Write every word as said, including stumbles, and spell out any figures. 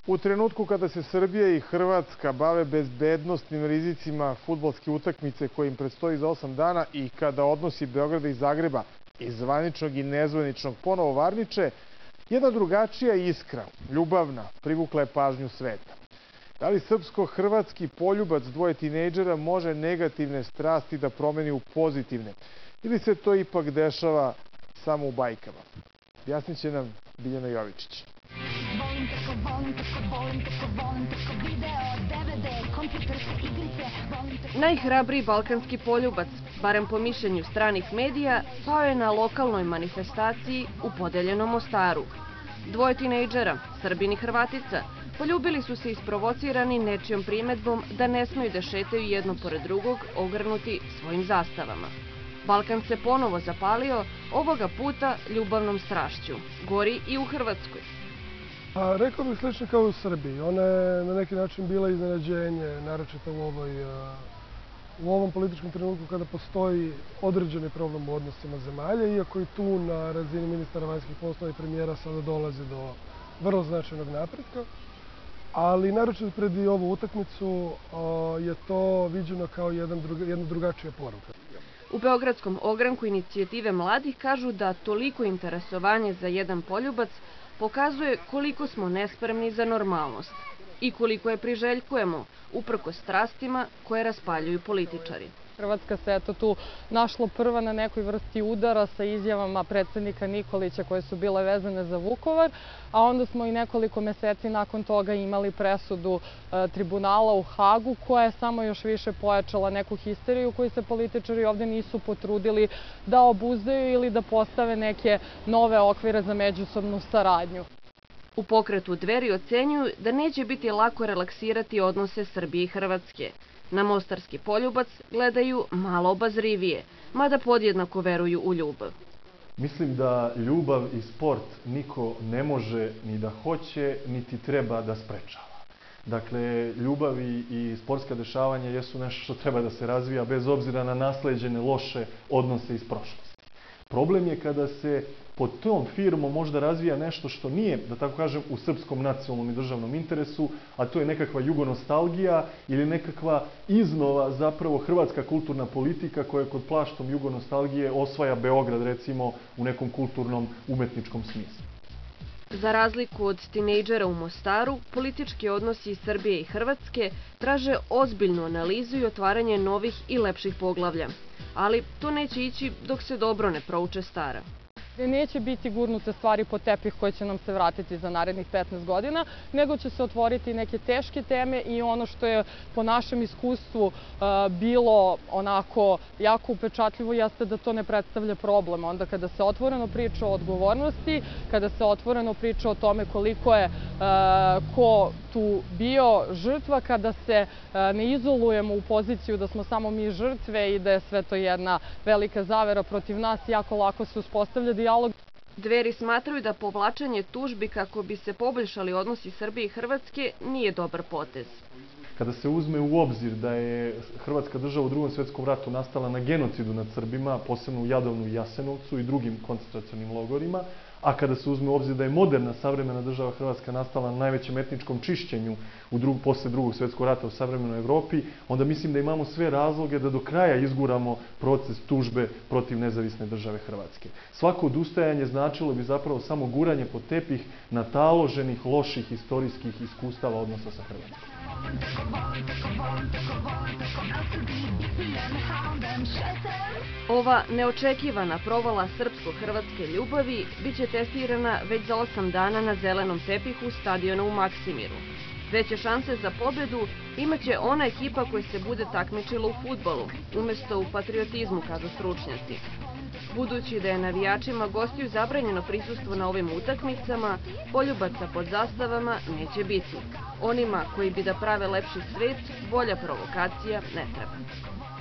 U trenutku kada se Srbija i Hrvatska bave bezbednosnim rizicima fudbalske utakmice koje im predstoji za osam dana i kada odnosi Beograda i Zagreba iz zvaničnog i nezvaničnog ponovo varniče, jedna drugačija iskra, ljubavna, privukla je pažnju sveta. Da li srpsko-hrvatski poljubac dvoje tinejdžera može negativne strasti da promeni u pozitivne? Ili se to ipak dešava samo u bajkama? Objasnit će nam Biljana Jovičić. Najhrabriji balkanski poljubac, barem po mišljenju stranih medija, pao je na lokalnoj manifestaciji u podeljenom Mostaru. Dvoje tinejdžera, Srbin i Hrvatica, poljubili su se isprovocirani nečijom primedbom da ne smeju da šetaju jedno pored drugog ogrnuti svojim zastavama. Balkan se ponovo zapalio, ovoga puta ljubavnom strašću. Gori i u Hrvatskoj. A, rekao bih slično kao u Srbiji. Ona je na neki način bila iznenađenje, naročito u, ovoj, u ovom političkom trenutku kada postoji određeni problem u odnosima zemalja, iako i tu na razini ministara vanjskih poslova i premijera sada dolazi do vrlo značajnog napretka. Ali naročito pred i ovu utakmicu je to viđeno kao jedan druga, jedna drugačija poruka. U Beogradskom ogranku inicijative mladih kažu da toliko interesovanje za jedan poljubac pokazuje koliko smo nespremni za normalnost i koliko je priželjkujemo, uprkos strastima koje raspaljuju političari. Hrvatska se eto tu našla prva na nekoj vrsti udara sa izjavama predsjednika Nikolića koje su bile vezane za Vukovar, a onda smo i nekoliko meseci nakon toga imali presudu e, tribunala u Hagu koja je samo još više pojačala neku histeriju koju se političari ovdje nisu potrudili da obuzdaju ili da postave neke nove okvire za međusobnu saradnju. U pokretu Dveri ocenjuju da neće biti lako relaksirati odnose Srbije i Hrvatske. Na mostarski poljubac gledaju malo obazrivije, mada podjednako veruju u ljubav. Mislim da ljubav i sport niko ne može ni da hoće, niti treba da sprečava. Dakle, ljubav i sportska dešavanja jesu nešto što treba da se razvija bez obzira na nasleđene loše odnose iz prošlosti. Problem je kada se pod tom firmom možda razvija nešto što nije, da tako kažem, u srpskom nacionalnom i državnom interesu, a to je nekakva jugonostalgija ili nekakva iznova zapravo hrvatska kulturna politika koja kod plaštom jugonostalgije osvaja Beograd, recimo, u nekom kulturnom umetničkom smislu. Za razliku od tinejdžera u Mostaru, politički odnosi Srbije i Hrvatske traže ozbiljnu analizu i otvaranje novih i lepših poglavlja. Ali to neće ići dok se dobro ne prouče stara. Neće biti gurnute stvari po tepih koje će nam se vratiti za narednih petnaest godina, nego će se otvoriti neke teške teme i ono što je po našem iskustvu bilo onako jako upečatljivo jeste da to ne predstavlja problem. Onda kada se otvoreno priča o odgovornosti, kada se otvoreno priča o tome koliko je ko tu bio žrtva, kada se ne izolujemo u poziciju da smo samo mi žrtve i da je sve to jedna velika zavera protiv nas, jako lako se uspostavlja dijalog. Dveri smatraju da povlačenje tužbi kako bi se poboljšali odnosi Srbije i Hrvatske nije dobar potez. Kada se uzme u obzir da je Hrvatska država u Drugom svjetskom ratu nastala na genocidu nad Srbima, posebno u Jadovnu i Jasenovcu i drugim koncentracionim logorima, a kada se uzme u obzir da je moderna savremena država Hrvatska nastala na najvećem etničkom čišćenju u drug, posle Drugog svjetskog rata u savremenoj Evropi, onda mislim da imamo sve razloge da do kraja izguramo proces tužbe protiv nezavisne države Hrvatske. Svako odustajanje značilo bi zapravo samo guranje pod tepih nataloženih loših istorijskih iskustava odnosa sa Hrvatskom. Ova neočekivana provala srpsko-hrvatske ljubavi biće testirana već za osam dana na zelenom tepihu stadiona u Maksimiru. Veće šanse za pobedu imaće ona ekipa koja se bude takmičila u fudbalu, umjesto u patriotizmu, kažu stručnjaci. Budući da je navijačima gostiju zabranjeno prisustvo na ovim utakmicama, poljubaca pod zastavama neće biti. Onima koji bi da prave lepši svet, bolja provokacija ne treba.